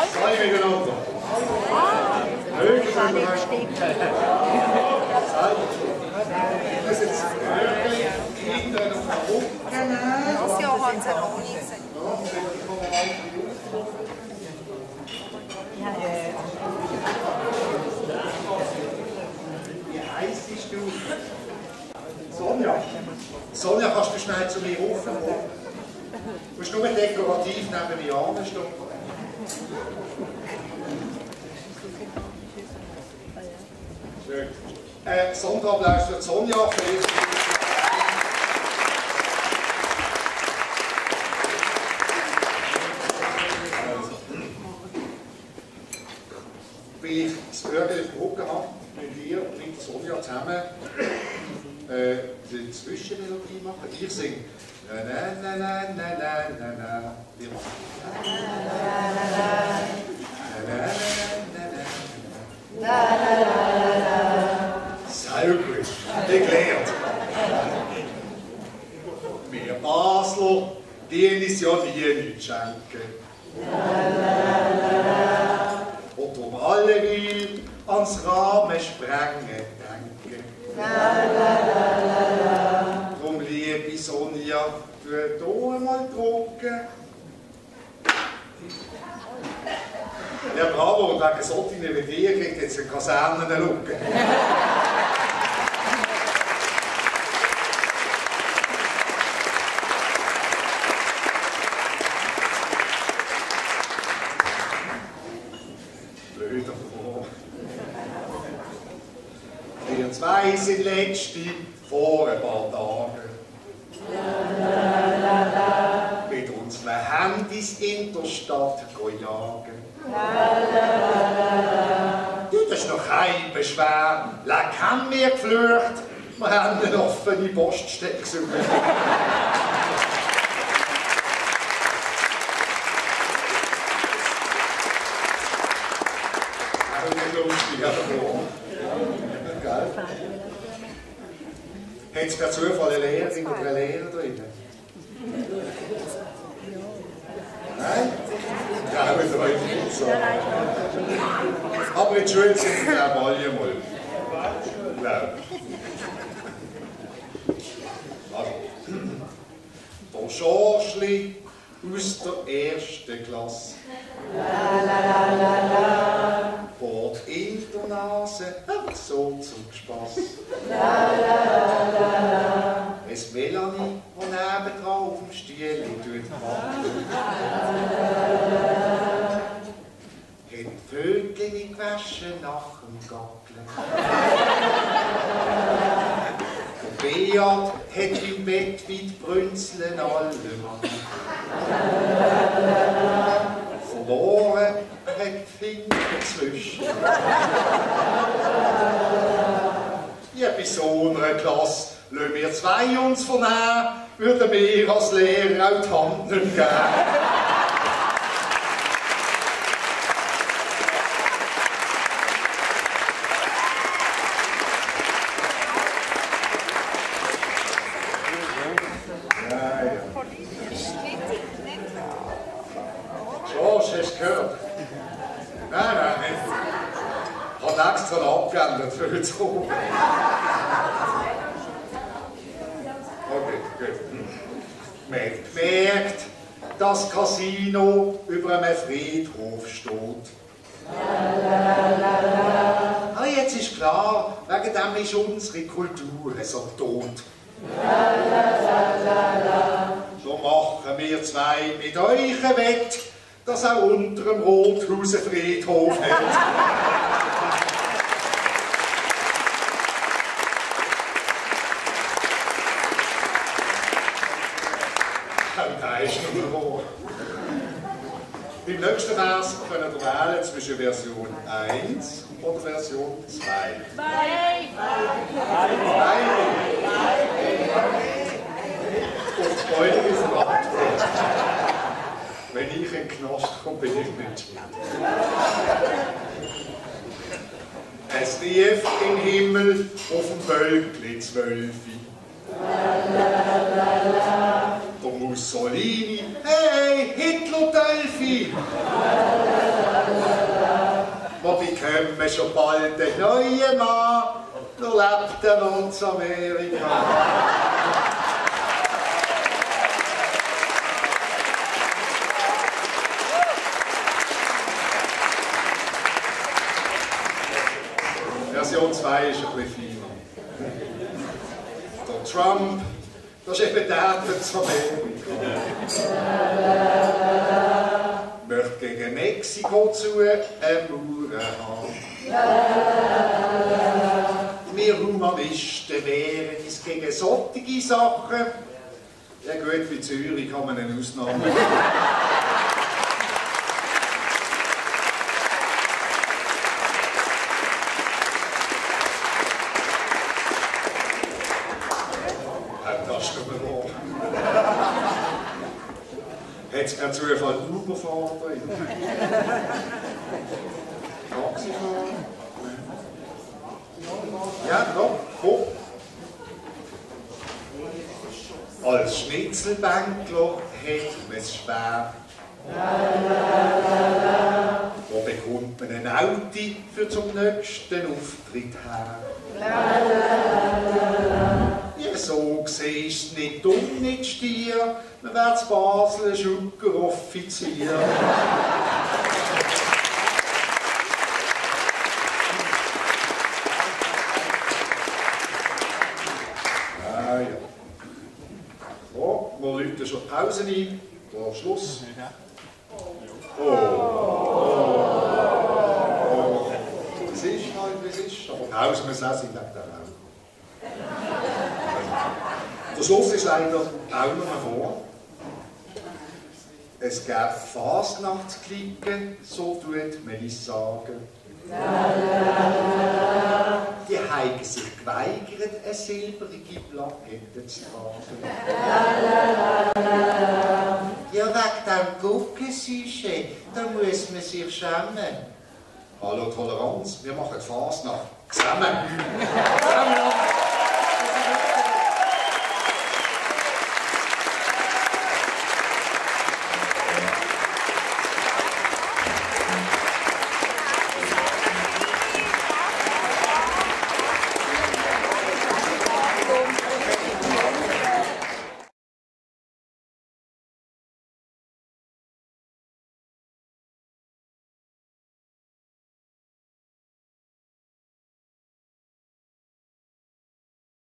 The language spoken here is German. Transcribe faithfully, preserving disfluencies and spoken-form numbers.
Zwei miteinander. Kann nicht stimmen. Das ist Kinder nach oben. Das Jahr hat sie noch nie gesehen. Wie heiß bist du? Sonja. Sonja, kannst du schnell zu mir rufen? Du musst nur dekorativ neben mir anstehen. Schön. Äh, Sonderapplaus für Sonja. Wie ich das Bürger auf dem Rücken habe, mit dir und mit Sonja zusammen äh, die Zwischenmelodie machen. Ich singe na na na na na na na. Wir machen na na na na. Sehr gut. Erklärt. Wir Basler, die uns ja nie nichts schenken. Und um alle will ans Rahmen sprengen denken. Drum, liebe Sonja, tu hier einmal drucken. Ja, bravo, und wegen solchen wie dir kriegt jetzt eine Kasernenlucke. Blöder Vor. Wir zwei sind letzte vor ein paar Tagen. Mit unseren Handys in der Stadt jagen. Du, das ist noch kein Beschwer. Leck haben wir geflucht. Wir haben eine offene Poststelle gesucht. Auch nicht lustig, aber gell? Hat es per Zufall eine Lehrerin oder einen Lehrer drin? Nein? Ja, mit euch nicht so. Aber in der Schule sind wir auch alle mal. Nein. Also, der Schorschli aus der ersten Klasse. Bohrt in der Nase, aber so zum Spass. Es Melanie, die nebendran auf dem Stiel wackeln. Hat Vögel gewaschen nach dem Gackeln. Und Beat hat im Bett wie die Brünzeln alle Mann. Verloren hat die Finger dazwischen. Ja, bei so einer Klasse lassen wir zwei uns vernehmen, würden wir als Lehrer auch die Hand nicht geben. Ja, ja. George, hast du gehört? Nein, nein, nicht. Ich habe extra abgeändert für heute oben. Okay, gut. Man hat gemerkt, dass das Casino über einem Friedhof steht. Ah, jetzt ist klar, wegen dem ist unsere Kultur so tot. So machen wir zwei mit euch ein Wett, dass auch unter dem Rothaus ein Friedhof hat. Da ist noch Rohr. Im nächsten Vers können wir wählen zwischen Version eins und Version zwei. Beide. Beide. Und beide ist Antwort. Wenn ich in den Knast komme, bin ich nicht schuld. Es rief im Himmel auf dem Wölkli Zwölfi. Der Mussolini, hey, Hitler-Tölfi! bekommen schon bald einen neuen Mann. Da lebt er uns Amerika. Version zwei ist ein bisschen feiner. Der Trump, das ist eben der zu Amerika. Möchte gegen Mexiko zu eine Mauer haben. Wir Humanisten wehren uns gegen solche Sachen. Ja gut, wie Zürich kann man eine Ausnahme. Hat es per Zufall Uberfahrer drin? Taxifahrer? Ja, doch, komm. Als Schnitzelbänkler hat man es schwer. Wo bekommt man ein Auto für zum nächsten Auftritt her? Ja, so gesehen ist es nicht dumm, nicht Stier. Man wird zu Basel ein Schuggeroffizier. Ah ja. So, wir läuten schon die Pause ein. Da Schluss. Oh. Oh. Was ist halt, was ist? Aber Pause muss auch sein, wegen der Raum. Der Schluss ist leider auch noch vor. Es gab Fasnachtsklicken, so tut Melis sagen. Die haben sich geweigert, eine silbrige Plakette zu tragen. Ja, wegen dem Guckensüche, da muss man sich schämen. Hallo Toleranz, wir machen Fasnacht zusammen. Zusammen.